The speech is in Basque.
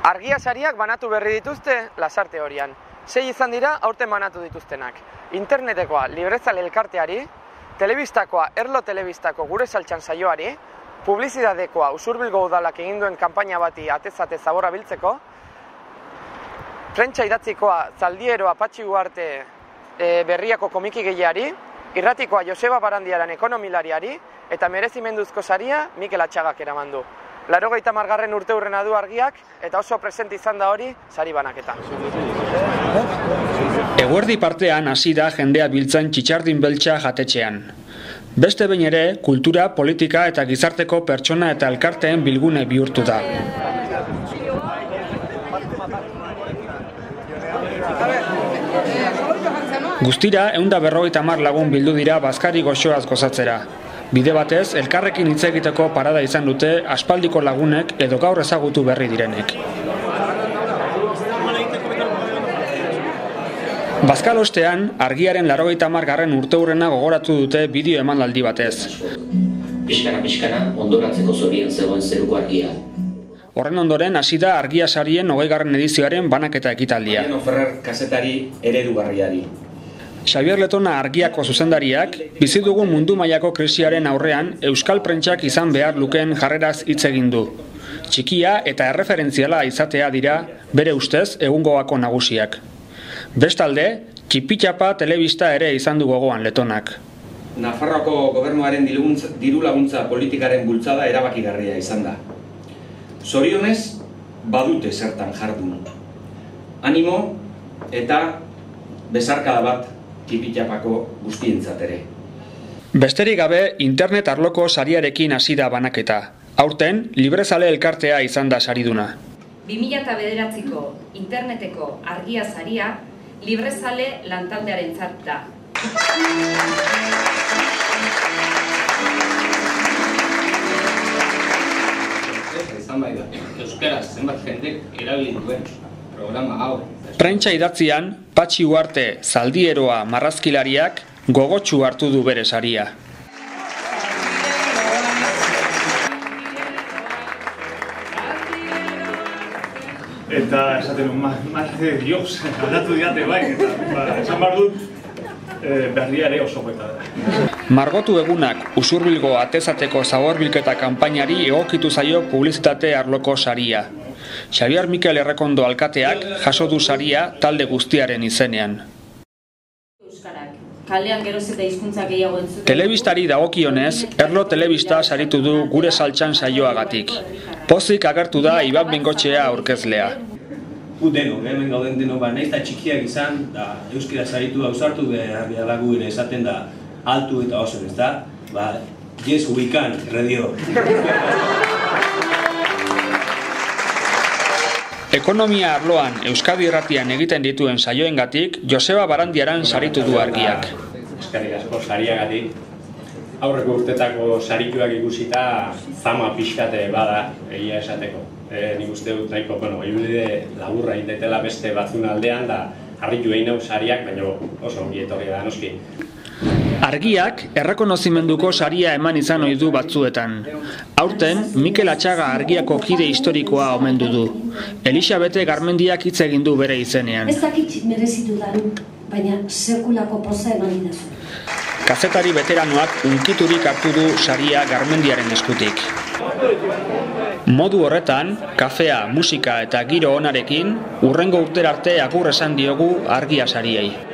Argia sariak banatu berri dituzte Lasarte Horian. 6 izan dira aurten banatu dituztenak. Internetekoa Librezale elkarteari, telebistakoa Erlo Telebistako Gure Saltxan saioari, publizidadekoa Usurbilgo udalak egin duen kanpaina bati atez-ate zaborra biltzeko, prentsa idatzikoa Zaldieroa Patxi Uarte Berriako komikigileari, irratikoa Joseba Barandiaran ekonomilariari eta merezimenduzko saria Mikel Atxagak eraman du. 80. urteurrena du Argiak eta oso presente izan da hori sari banaketa. Eguerdi partean hasi da jendea biltzen txitxardin beltza jatetxean. Beste behin ere, kultura, politika eta gizarteko pertsona eta elkarteen bilgune bihurtu da. Guztira, 150 lagun bildu dira bazkari goxoaz gozatzera. Bide batez, elkarrekin hitz egiteko parada izan dute aspaldiko lagunek edo gaur ezagutu berri direnek. Bazkal ostean, Argiaren 80. urteurrena gogoratu dute bideo emanaldi batez. Pixkana, ondoratzeko zorian zegoen zeruko argia. Horren ondoren, hasi da Argia sarien 20. edizioaren banaketa ekitaldia. Mariano Ferrer kazetari eredugarriari. Xabier Letona Argiako zuzendariak, bizi dugu mundu mailako krisiaren aurrean euskal prentsak izan behar lukeen jarreraz hitz egin du. Txikia eta erreferentziala izatea dira bere ustez egungoako nagusiak. Bestalde, txipitxapa telebista ere izan du gogoan Letonak. Nafarroako gobernuaren diru laguntza politikaren bultzada erabakigarria izan da. Zorionez, badute zertan jardun. Animo eta besarkada bat txipitxapako guztientzat ere. Besterik gabe, internet arloko sariarekin hasi da banaketa. Aurten, Librezale elkartea izan da sariduna. 2009ko interneteko Argia saria Librezale lantaldearentzat da. Euskaraz zenbat jendek erabili duen programa hau. Prentsa idatzian, Patxi Uarte Zaldieroa marrazkilariak gogotsu hartu du bere saria. Eta esaten marre Dios, aldatu diate bai, eta esan behar dut berria ere oso beta da. Margotu egunak Usurbilgo atezateko zaborbilketa kanpainari egokitu zaio publizitate arloko saria. Xabier Mikel Errekondo alkateak jaso du saria talde guztiaren izenean. Telebistari dagokionez, Erlo Telebista saritu du Gure Saltxan saioagatik. Pozik agertu da Iban Bengotxea aurkezlea. Deno, hemen gauden deno, nahiz eta txikiak izan, da euskara saritu da usartu behar lagu ere esaten da altu eta oso, ez da? Yes, we can, radio. Ekonomia arloan Euskadi Irratian egiten dituen saioengatik Joseba Barandiaran saritu du Argiak. Eskerrik asko sariagatik. Aurreko urtetako sarituak ikusita zama pixkate bada egia esateko. Nik uste dut nahiko, ibide laburra intetela beste batzun aldean da harritu egin hau sariak, baina oso ongi etorri da noski. Argiak errekonozimenduko saria eman izan ohi du batzuetan. Aurten, Mikel Atxaga Argiako kide historikoa omendu du. Elisabete Garmendiak hitz egin du bere izenean. Ez dakit merezitu dan, baina sekulako poza eman idazu. Kazetari veteranoak unkiturik hartu du saria Garmendiaren eskutik. Modu horretan, kafea, musika eta giro onarekin, hurrengo urtera arte agur esan diogu Argia sariei.